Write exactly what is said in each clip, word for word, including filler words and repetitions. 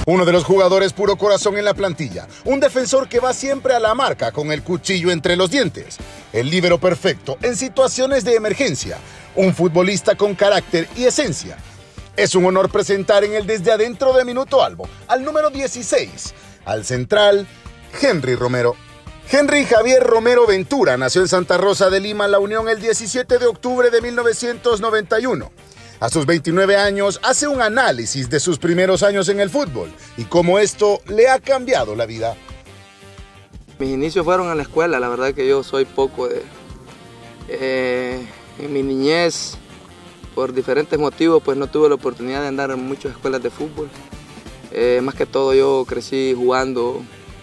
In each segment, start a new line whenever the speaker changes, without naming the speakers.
Uno de los jugadores puro corazón en la plantilla, un defensor que va siempre a la marca con el cuchillo entre los dientes, el líbero perfecto en situaciones de emergencia, un futbolista con carácter y esencia. Es un honor presentar en el Desde Adentro de Minuto Albo al número dieciséis, al central Henry Romero. Henry Javier Romero Ventura nació en Santa Rosa de Lima, La Unión, el diecisiete de octubre de mil novecientos noventa y uno. A sus veintinueve años hace un análisis de sus primeros años en el fútbol y cómo esto le ha cambiado la vida.
Mis inicios fueron en la escuela, la verdad que yo soy poco de... Eh, en mi niñez, por diferentes motivos, pues no tuve la oportunidad de andar en muchas escuelas de fútbol. Eh, más que todo yo crecí jugando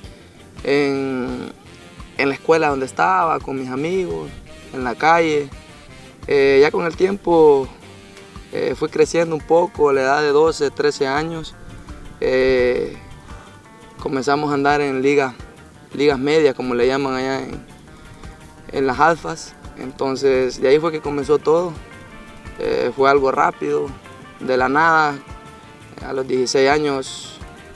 en, en la escuela donde estaba, con mis amigos, en la calle. Eh, ya con el tiempo eh, fui creciendo un poco, a la edad de doce, trece años. Eh, comenzamos a andar en ligas, ligas medias, como le llaman allá en, en las alfas. Entonces de ahí fue que comenzó todo. Eh, fue algo rápido, de la nada. A los dieciséis años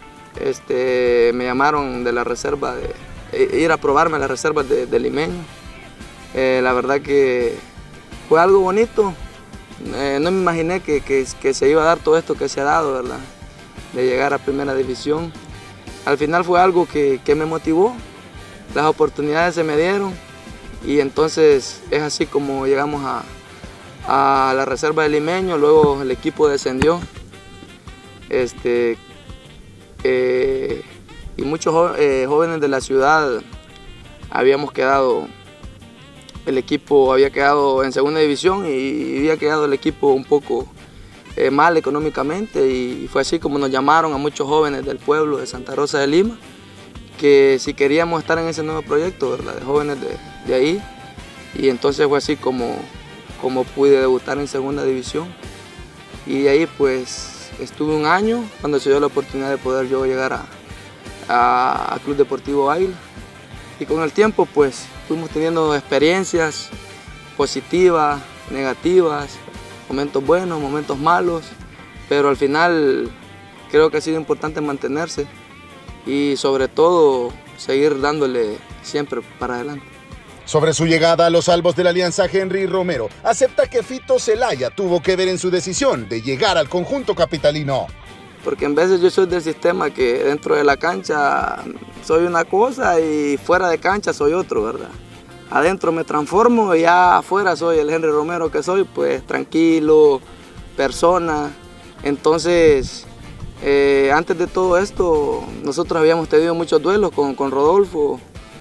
este, me llamaron de la reserva, de ir a probarme a la reserva de, de Limeño. Eh, la verdad que fue algo bonito. Eh, no me imaginé que, que, que se iba a dar todo esto que se ha dado, ¿verdad? De llegar a primera división. Al final fue algo que, que me motivó, las oportunidades se me dieron y entonces es así como llegamos a, a la reserva de Limeño, luego el equipo descendió. Este, eh, y muchos jo eh, jóvenes de la ciudad habíamos quedado, el equipo había quedado en segunda división y había quedado el equipo un poco eh, mal económicamente y fue así como nos llamaron a muchos jóvenes del pueblo de Santa Rosa de Lima que si queríamos estar en ese nuevo proyecto, ¿verdad? De jóvenes de, de ahí, y entonces fue así como, como pude debutar en segunda división y de ahí pues estuve un año cuando se dio la oportunidad de poder yo llegar a, a, a Club Deportivo Águila. Y con el tiempo pues fuimos teniendo experiencias positivas, negativas, momentos buenos, momentos malos, pero al final creo que ha sido importante mantenerse y sobre todo seguir dándole siempre para adelante.
Sobre su llegada a los albos de la Alianza, Henry Romero acepta que Fito Zelaya tuvo que ver en su decisión de llegar al conjunto capitalino.
Porque en veces yo soy del sistema que dentro de la cancha soy una cosa y fuera de cancha soy otro, ¿verdad? Adentro me transformo y ya afuera soy el Henry Romero que soy, pues tranquilo, persona. Entonces, eh, antes de todo esto, nosotros habíamos tenido muchos duelos con, con Rodolfo.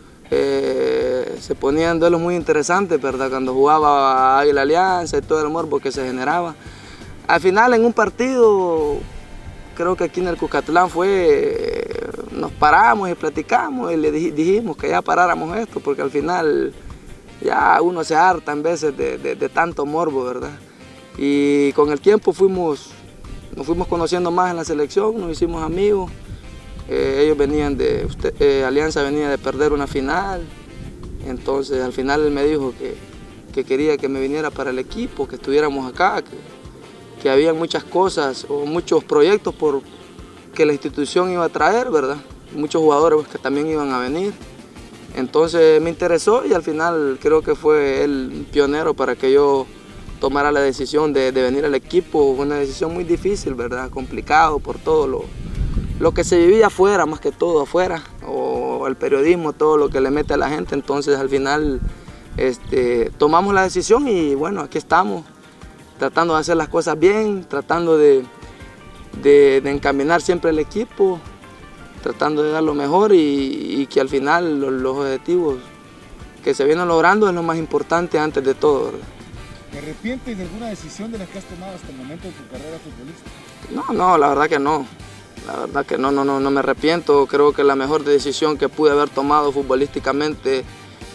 Eh, se ponían duelos muy interesantes, ¿verdad? Cuando jugaba Águila Alianza y todo el morbo que se generaba. Al final, en un partido, creo que aquí en el Cuscatlán fue, nos paramos y platicamos y le dijimos que ya paráramos esto, porque al final ya uno se harta en veces de, de, de tanto morbo, ¿verdad? Y con el tiempo fuimos, nos fuimos conociendo más en la selección, nos hicimos amigos. Eh, ellos venían de, usted, eh, Alianza venía de perder una final, entonces al final él me dijo que, que quería que me viniera para el equipo, que estuviéramos acá, que, que había muchas cosas o muchos proyectos por que la institución iba a traer, ¿verdad? Muchos jugadores pues, que también iban a venir. Entonces me interesó y al final creo que fue él pionero para que yo tomara la decisión de, de venir al equipo. Una decisión muy difícil, ¿verdad? Complicado por todo lo, lo que se vivía afuera, más que todo afuera, o el periodismo, todo lo que le mete a la gente. Entonces al final este, tomamos la decisión y bueno, aquí estamos, tratando de hacer las cosas bien, tratando de, de, de encaminar siempre el equipo, tratando de dar lo mejor y, y que al final los, los objetivos que se vienen logrando es lo más importante antes de todo, ¿verdad?
¿Te arrepientes de alguna decisión de las que has tomado hasta el momento de tu carrera futbolística?
No, no, la verdad que no. La verdad que no, no, no, no me arrepiento. Creo que la mejor decisión que pude haber tomado futbolísticamente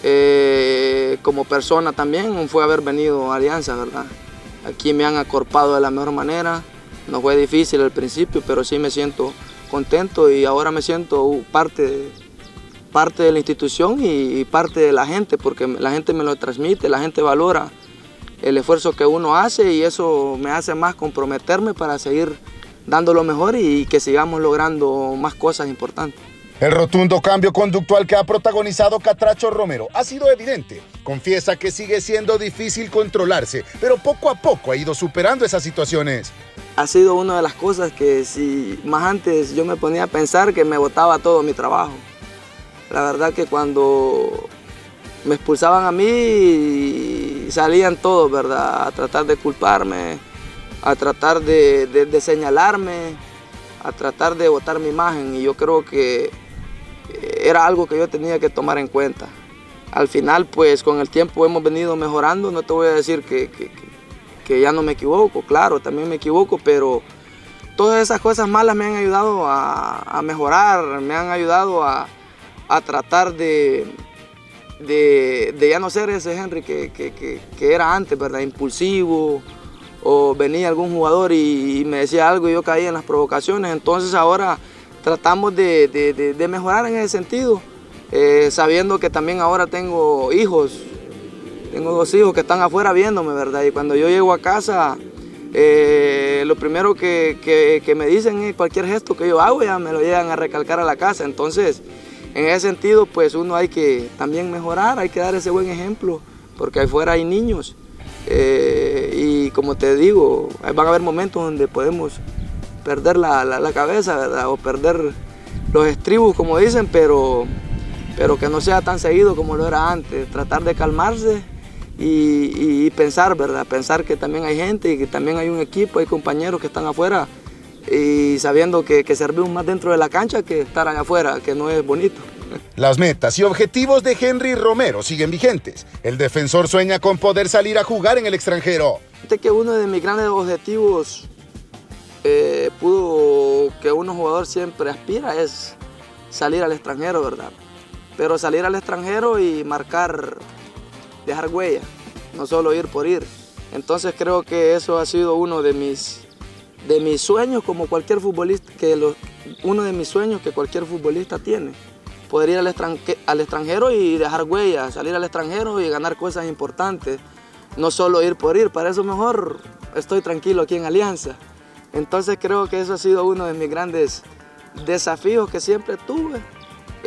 eh, como persona también fue haber venido a Alianza, ¿verdad? Aquí me han acorpado de la mejor manera. No fue difícil al principio, pero sí me siento contento y ahora me siento parte de, parte de la institución y, y parte de la gente, porque la gente me lo transmite, la gente valora el esfuerzo que uno hace y eso me hace más comprometerme para seguir dando lo mejor y que sigamos logrando más cosas importantes.
El rotundo cambio conductual que ha protagonizado Catracho Romero ha sido evidente. Confiesa que sigue siendo difícil controlarse, pero poco a poco ha ido superando esas situaciones.
Ha sido una de las cosas que si más antes yo me ponía a pensar que me botaba todo mi trabajo. La verdad que cuando me expulsaban a mí salían todos, ¿verdad? A tratar de culparme, a tratar de, de, de señalarme, a tratar de botar mi imagen, y yo creo que era algo que yo tenía que tomar en cuenta. Al final, pues con el tiempo hemos venido mejorando. No te voy a decir que, que, que ya no me equivoco, claro, también me equivoco, pero todas esas cosas malas me han ayudado a, a mejorar, me han ayudado a, a tratar de, de, de ya no ser ese Henry que, que, que, que era antes, ¿verdad? Impulsivo, o venía algún jugador y, y me decía algo y yo caía en las provocaciones. Entonces ahora tratamos de, de, de, de mejorar en ese sentido, eh, sabiendo que también ahora tengo hijos, tengo dos hijos que están afuera viéndome, ¿verdad? Y cuando yo llego a casa, eh, lo primero que, que, que me dicen es cualquier gesto que yo hago, ya me lo llegan a recalcar a la casa. Entonces, en ese sentido, pues uno hay que también mejorar, hay que dar ese buen ejemplo, porque afuera hay niños. Eh, y como te digo, van a haber momentos donde podemos perder la, la, la cabeza, ¿verdad? O perder los estribos, como dicen, pero, pero que no sea tan seguido como lo era antes. Tratar de calmarse y, y pensar, ¿verdad? Pensar que también hay gente y que también hay un equipo, hay compañeros que están afuera, y sabiendo que, que servimos más dentro de la cancha que estar allá afuera, que no es bonito.
Las metas y objetivos de Henry Romero siguen vigentes. El defensor sueña con poder salir a jugar en el extranjero.
Fíjate que uno de mis grandes objetivos, eh, pudo, que uno jugador siempre aspira, es salir al extranjero, ¿verdad? Pero salir al extranjero y marcar, dejar huella, no solo ir por ir. Entonces creo que eso ha sido uno de mis, de mis sueños, como cualquier futbolista, que lo, uno de mis sueños que cualquier futbolista tiene. Poder ir al, extranque, al extranjero y dejar huella, salir al extranjero y ganar cosas importantes. No solo ir por ir, para eso mejor estoy tranquilo aquí en Alianza. Entonces creo que eso ha sido uno de mis grandes desafíos que siempre tuve. Eh,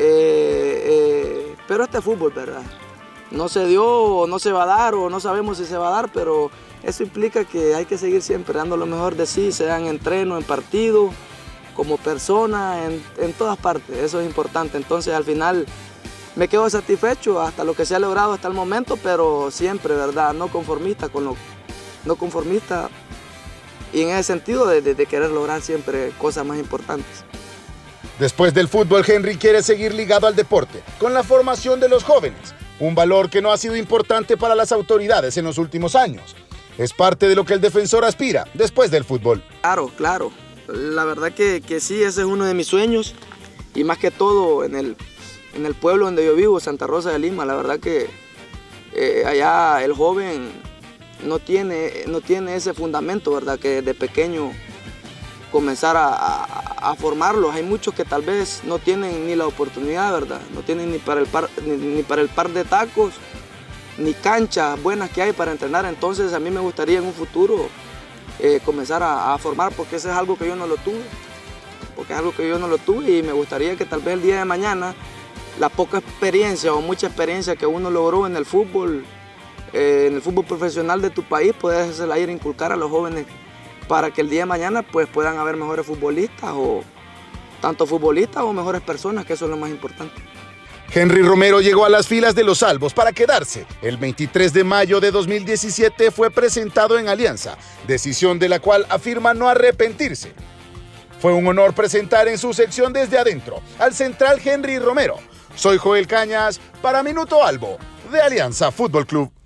eh, pero este fútbol, ¿verdad? No se dio, o no se va a dar, o no sabemos si se va a dar, pero eso implica que hay que seguir siempre dando lo mejor de sí, sea en entreno, en partido, como persona, en, en todas partes. Eso es importante. Entonces al final me quedo satisfecho hasta lo que se ha logrado hasta el momento, pero siempre, ¿verdad? No conformista con lo no conformista y en ese sentido de, de, de querer lograr siempre cosas más importantes.
Después del fútbol, Henry quiere seguir ligado al deporte, con la formación de los jóvenes, un valor que no ha sido importante para las autoridades en los últimos años. Es parte de lo que el defensor aspira después del fútbol.
Claro, claro. La verdad que, que sí, ese es uno de mis sueños, y más que todo en el, en el pueblo donde yo vivo, Santa Rosa de Lima. La verdad que eh, allá el joven no tiene, no tiene ese fundamento, ¿verdad? Que desde pequeño comenzar a, a, a formarlos. Hay muchos que tal vez no tienen ni la oportunidad, ¿verdad? No tienen ni para el par, ni, ni para el par de tacos, ni canchas buenas que hay para entrenar. Entonces a mí me gustaría en un futuro Eh, comenzar a, a formar, porque eso es algo que yo no lo tuve, porque es algo que yo no lo tuve y me gustaría que tal vez el día de mañana la poca experiencia o mucha experiencia que uno logró en el fútbol, eh, en el fútbol profesional de tu país, puedes ir a inculcar a los jóvenes para que el día de mañana pues puedan haber mejores futbolistas, o tanto futbolistas o mejores personas, que eso es lo más importante.
Henry Romero llegó a las filas de los salvos para quedarse. El veintitrés de mayo de dos mil diecisiete fue presentado en Alianza, decisión de la cual afirma no arrepentirse. Fue un honor presentar en su sección Desde Adentro al central Henry Romero. Soy Joel Cañas para Minuto Albo de Alianza Fútbol Club.